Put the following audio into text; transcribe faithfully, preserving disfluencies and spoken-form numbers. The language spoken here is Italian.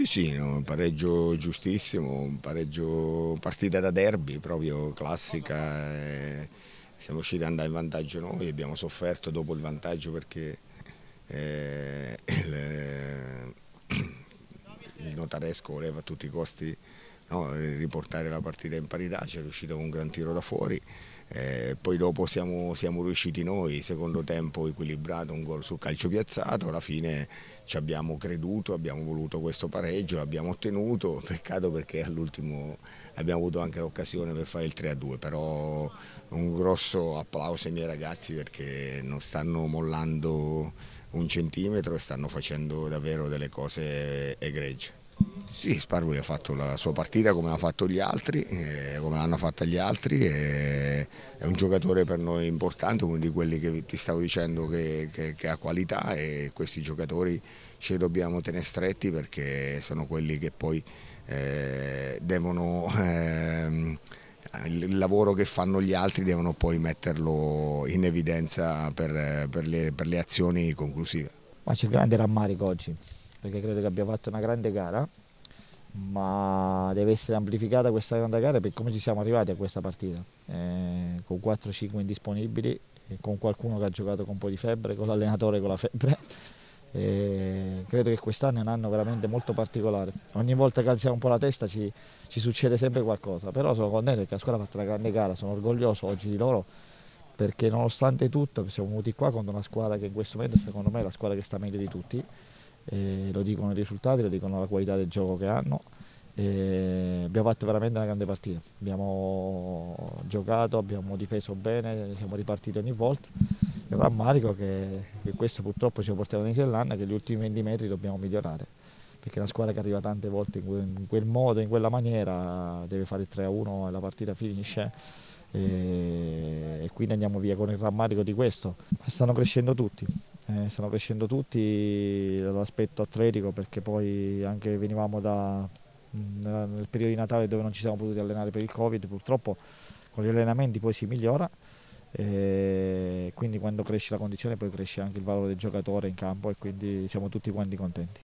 Sì, sì, no, un pareggio giustissimo, un pareggio partita da derby, proprio classica. eh, Siamo riusciti ad andare in vantaggio noi, abbiamo sofferto dopo il vantaggio perché eh, il, il notaresco voleva a tutti i costi, no, riportare la partita in parità, ci è riuscito con un gran tiro da fuori. Eh, poi dopo siamo, siamo riusciti noi, secondo tempo equilibrato, un gol sul calcio piazzato, alla fine ci abbiamo creduto, abbiamo voluto questo pareggio, l'abbiamo ottenuto, peccato perché all'ultimo abbiamo avuto anche l'occasione per fare il tre a due, però un grosso applauso ai miei ragazzi perché non stanno mollando un centimetro e stanno facendo davvero delle cose egregie. Sì, Sparvoli ha fatto la sua partita come l'ha fatto gli altri, eh, come l'hanno fatta gli altri, e è un giocatore per noi importante, uno di quelli che ti stavo dicendo che, che, che ha qualità, e questi giocatori ce li dobbiamo tenere stretti perché sono quelli che poi eh, devono, ehm, il lavoro che fanno gli altri devono poi metterlo in evidenza per, per le, per le azioni conclusive. Ma c'è grande rammarico oggi, perché credo che abbia fatto una grande gara, ma deve essere amplificata questa grande gara per come ci siamo arrivati a questa partita, eh, con quattro cinque indisponibili, e con qualcuno che ha giocato con un po' di febbre, con l'allenatore con la febbre. E credo che quest'anno è un anno veramente molto particolare. Ogni volta che alziamo un po' la testa ci, ci succede sempre qualcosa, però sono contento perché la squadra ha fatto una grande gara, sono orgoglioso oggi di loro perché nonostante tutto siamo venuti qua contro una squadra che in questo momento secondo me è la squadra che sta meglio di tutti, e lo dicono i risultati, lo dicono la qualità del gioco che hanno. E abbiamo fatto veramente una grande partita, abbiamo giocato, abbiamo difeso bene, siamo ripartiti ogni volta. È un rammarico che, che questo purtroppo ci portiamo all'inizio dell'anno, che gli ultimi venti metri dobbiamo migliorare, perché una squadra che arriva tante volte in quel, in quel modo, in quella maniera, deve fare il tre a uno e la partita finisce, e, e quindi andiamo via con il rammarico di questo. Ma stanno crescendo tutti, eh, stanno crescendo tutti dall'aspetto atletico, perché poi anche venivamo da, nel periodo di Natale dove non ci siamo potuti allenare per il Covid, purtroppo con gli allenamenti poi si migliora, e quindi quando cresce la condizione poi cresce anche il valore del giocatore in campo, e quindi siamo tutti quanti contenti.